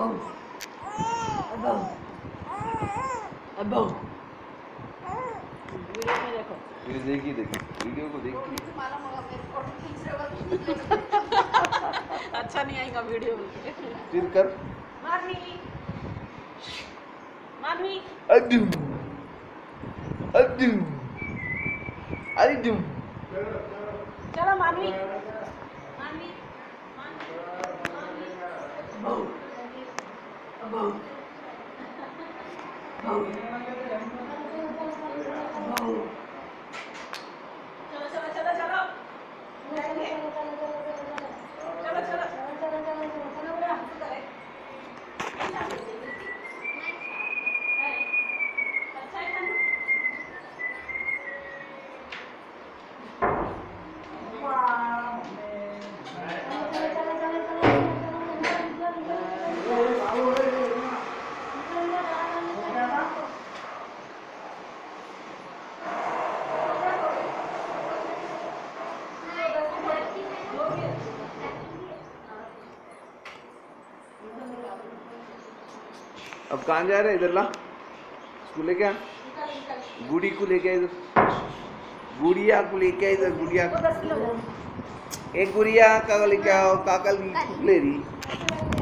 Video देखी video को देखी। अच्छा नहीं आएगा वीडियो फिर कर मारनी मारनी अड्डू अड्डू अड्डू चलो मानवी अब कहाँ जा रहे? इधर ला, स्कूल लेके आ, गुड़ी को लेके इधर, गुड़िया को लेके इधर, गुड़िया एक गुड़िया का लेके आओ, काका ले रही।